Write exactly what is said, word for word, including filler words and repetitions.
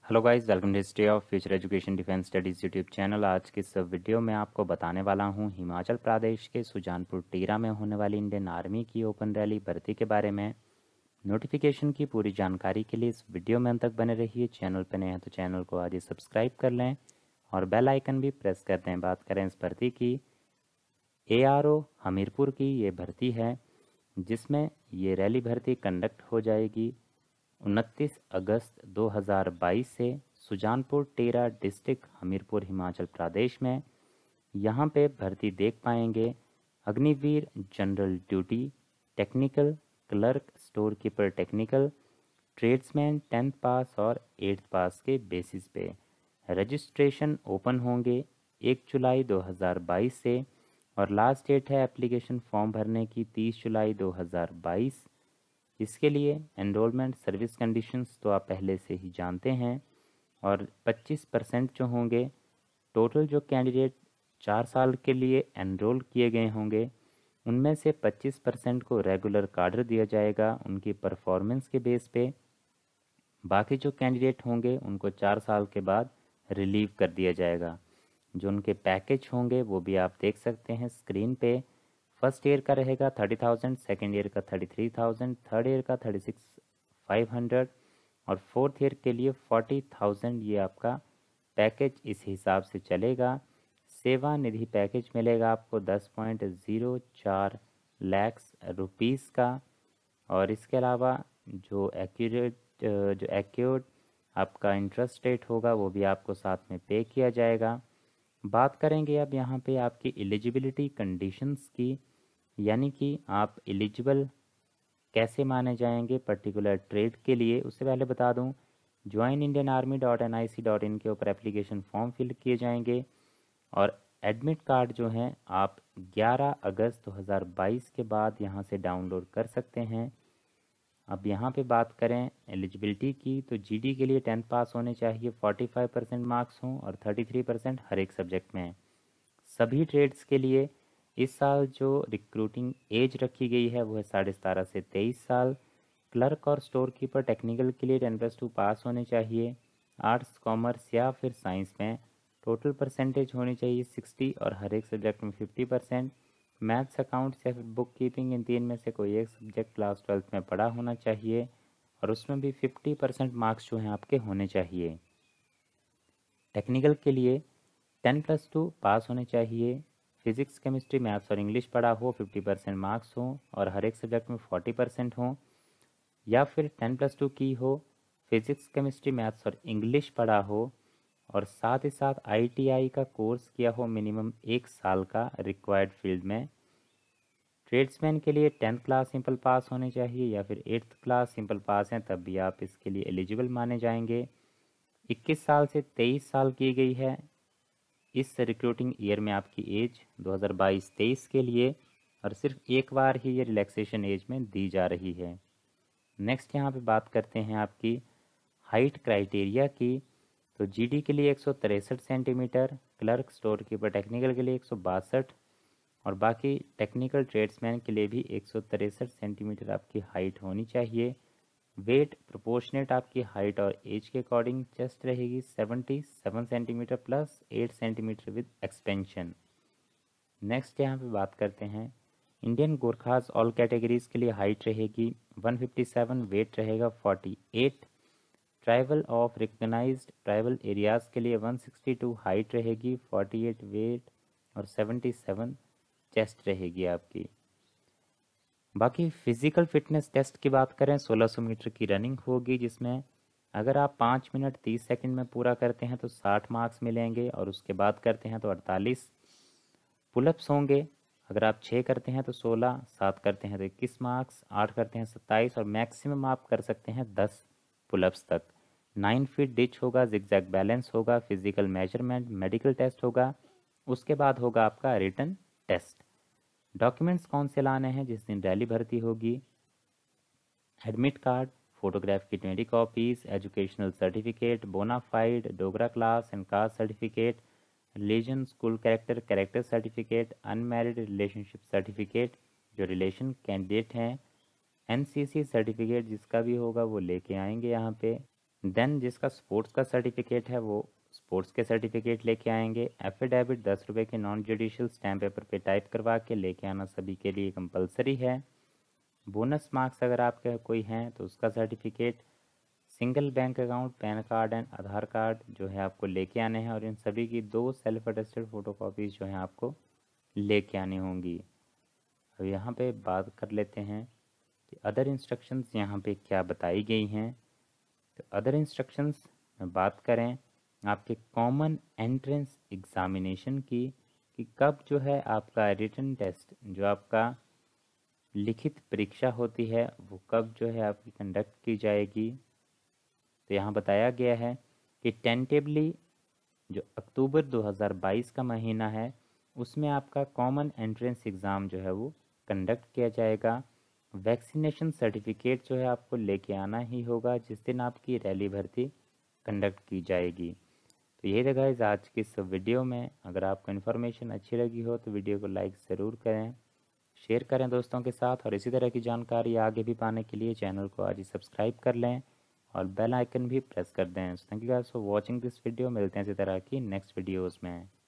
Hello guys, welcome to history of future education defence studies YouTube channel. आज के इस video में आपको बताने वाला हूं हिमाचल प्रदेश के सुजानपुर टीरा में होने वाली इंडियन आर्मी की ओपन रैली भर्ती के बारे में। नोटिफिकेशन की पूरी जानकारी के लिए इस वीडियो में अंत तक बने रहिए। चैनल पर नए हैं तो चैनल को आज ही सब्सक्राइब कर लें और बेल आइकन भी प्रेस कर दें। बात करें इस भर्ती की, ए आर ओ हमीरपुर की ये भर्ती है जिसमें ये रैली भर्ती कंडक्ट हो जाएगी उनतीस अगस्त दो हज़ार बाईस से सुजानपुर टेरा डिस्ट्रिक्ट हमीरपुर हिमाचल प्रदेश में। यहाँ पे भर्ती देख पाएंगे Agniveer general duty, technical clerk, store keeper technical, tradesman tenth pass और एट्थ पास के बेसिस पे। रजिस्ट्रेशन ओपन होंगे एक जुलाई दो हज़ार बाईस से और लास्ट डेट है एप्लीकेशन फॉर्म भरने की तीस जुलाई दो हज़ार बाईस। इसके लिए एनरोलमेंट सर्विस कंडीशंस तो आप पहले से ही जानते हैं और पच्चीस परसेंट जो होंगे टोटल जो कैंडिडेट चार साल के लिए एनरोल किए गए होंगे उनमें से पच्चीस परसेंट को रेगुलर काडर दिया जाएगा उनकी परफॉर्मेंस के बेस पे। बाकी जो कैंडिडेट होंगे उनको चार साल के बाद रिलीव कर दिया जाएगा। जो उनके पैकेज होंगे वो भी आप देख सकते हैं स्क्रीन पे। फर्स्ट ईयर का रहेगा थर्टी थाउजेंड, सेकेंड ईयर का thirty three thousand, third year का थर्टी सिक्स फाइव हंड्रेड और फोर्थ ईयर के लिए फोर्टी थाउजेंड। ये आपका पैकेज इस हिसाब से चलेगा। सेवा निधि पैकेज मिलेगा आपको दस पॉइंट ज़ीरो चार लैक्स रुपीस का। और इसके अलावा जो एक्यूरेट जो एक्यूर्ड आपका इंटरेस्ट रेट होगा वो भी आपको साथ में पे किया जाएगा। बात करेंगे अब यहाँ पे आपकी एलिजिबिलिटी कंडीशंस की, यानी कि आप एलिजिबल कैसे माने जाएंगे पर्टिकुलर ट्रेड के लिए। उससे पहले बता दूं join Indian army dot N I C dot in के ऊपर एप्लीकेशन फॉर्म फिल किए जाएंगे और एडमिट कार्ड जो हैं आप ग्यारह अगस्त दो हज़ार बाईस के बाद यहाँ से डाउनलोड कर सकते हैं। अब यहाँ पे बात करें एलिजिबिलिटी की तो जीडी के लिए टेंथ पास होने चाहिए, पैंतालीस परसेंट मार्क्स हों और तैंतीस परसेंट हर एक सब्जेक्ट में। सभी ट्रेड्स के लिए इस साल जो रिक्रूटिंग एज रखी गई है वो है साढ़े सतारह से तेईस साल। क्लर्क और स्टोर कीपर टेक्निकल के लिए टेन प्लस टू पास होने चाहिए आर्ट्स, कॉमर्स या फिर साइंस में। टोटल परसेंटेज होनी चाहिए साठ और हर एक सब्जेक्ट में फिफ्टी परसेंट। मैथ्स, अकाउंट्स या फिर बुक कीपिंग इन तीन में से कोई एक सब्जेक्ट क्लास ट्वेल्थ में पढ़ा होना चाहिए और उसमें भी फिफ्टी परसेंट मार्क्स जो हैं आपके होने चाहिए। टेक्निकल के लिए टेन प्लस टू पास होने चाहिए, फिजिक्स, केमिस्ट्री, मैथ्स और इंग्लिश पढ़ा हो, फिफ्टी परसेंट मार्क्स हो और हर एक सब्जेक्ट में फोर्टी परसेंट हो, या फिर टेन प्लस टू की हो, फिजिक्स, केमिस्ट्री, मैथ्स और इंग्लिश पढ़ा हो और साथ ही साथ आई टी आई का कोर्स किया हो मिनिमम एक साल का रिक्वायर्ड फील्ड में। ट्रेड्समैन के लिए टेंथ क्लास सिंपल पास होने चाहिए या फिर एट्थ क्लास सिंपल पास हैं तब भी आप इसके लिए एलिजिबल माने जाएंगे। इक्कीस साल से तेईस साल की गई है इस रिक्रूटिंग ईयर में आपकी एज दो हज़ार बाईस तेईस के लिए और सिर्फ एक बार ही ये रिलैक्सेशन एज में दी जा रही है। नेक्स्ट यहाँ पे बात करते हैं आपकी हाइट क्राइटेरिया की। तो जीडी के लिए एक सौ तिरसठ centimetre, clerk, store keeper technical के लिए एक सौ बासठ और बाकी टेक्निकल ट्रेड्समैन के लिए भी एक सौ तिरसठ सेंटीमीटर आपकी हाइट होनी चाहिए। वेट प्रोपोर्शनेट आपकी हाइट और एज के अकॉर्डिंग। चेस्ट रहेगी सतहत्तर सेंटीमीटर प्लस आठ सेंटीमीटर विद एक्सपेंशन। नेक्स्ट यहाँ पे बात करते हैं इंडियन गोरखास ऑल कैटेगरीज के लिए हाइट रहेगी एक सौ सत्तावन, वेट रहेगा अड़तालीस। Tribal of recognised tribal areas के लिए एक सौ बासठ हाइट रहेगी, अड़तालीस वेट और सतहत्तर चेस्ट रहेगी आपकी। बाकी फिजिकल फिटनेस टेस्ट की बात करें सोलह सौ मीटर की रनिंग होगी जिसमें अगर आप पाँच मिनट तीस सेकंड में पूरा करते हैं तो साठ मार्क्स मिलेंगे और उसके बाद करते हैं तो अड़तालीस। पुलअप्स होंगे, अगर आप छः करते हैं तो सोलह, सात करते हैं तो इक्कीस मार्क्स, आठ करते हैं सत्ताईस और मैक्सिमम आप कर सकते हैं दस पुलअप्स तक। नाइन फीट डिच होगा, जिगजैग बैलेंस होगा, फिजिकल मेजरमेंट, मेडिकल टेस्ट होगा, उसके बाद होगा आपका रिटन टेस्ट। डॉक्यूमेंट्स कौन से लाने हैं जिस दिन रैली भर्ती होगी? एडमिट कार्ड, फोटोग्राफ की twenty copies, educational certificate, bonafide, Dogra class and caste certificate, religion, school character, character certificate, unmarried relationship certificate जो रिलेशन कैंडिडेट हैं, एनसीसी सर्टिफिकेट जिसका भी होगा वो लेके आएंगे यहाँ पे। देन जिसका स्पोर्ट्स का सर्टिफिकेट है वो स्पोर्ट्स के सर्टिफिकेट लेके आएंगे। एफिडेविट दस रुपये के नॉन जुडिशियल स्टैम्प पेपर पे टाइप करवा के लेके आना सभी के लिए कंपलसरी है। बोनस मार्क्स अगर आपके कोई हैं तो उसका certificate, single bank account, PAN card and Aadhaar card जो है आपको लेके आने हैं, और इन सभी की दो सेल्फ अटेस्टेड फ़ोटोकॉपीज़ जो हैं आपको लेके आनी होंगी। अब यहाँ पे बात कर लेते हैं कि अदर इंस्ट्रक्शंस यहाँ पे क्या बताई गई हैं। तो अदर इंस्ट्रक्शंस में बात करें आपके कॉमन एंट्रेंस एग्ज़ामिनेशन की, कि कब जो है आपका रिटन टेस्ट, जो आपका लिखित परीक्षा होती है, वो कब जो है आपकी कंडक्ट की जाएगी। तो यहाँ बताया गया है कि टेंटेबली जो अक्टूबर दो हज़ार बाईस का महीना है उसमें आपका कॉमन एंट्रेंस एग्ज़ाम जो है वो कंडक्ट किया जाएगा। वैक्सीनेशन सर्टिफिकेट जो है आपको लेके आना ही होगा जिस दिन आपकी रैली भर्ती कंडक्ट की जाएगी। तो ये था गाइस आज की इस वीडियो में। अगर आपको इन्फॉर्मेशन अच्छी लगी हो तो वीडियो को लाइक ज़रूर करें, शेयर करें दोस्तों के साथ, और इसी तरह की जानकारी आगे भी पाने के लिए चैनल को आज ही सब्सक्राइब कर लें और बेल आइकन भी प्रेस कर दें। Thank you guys for watching this video. मिलते हैं इसी तरह की नेक्स्ट वीडियोज़ में।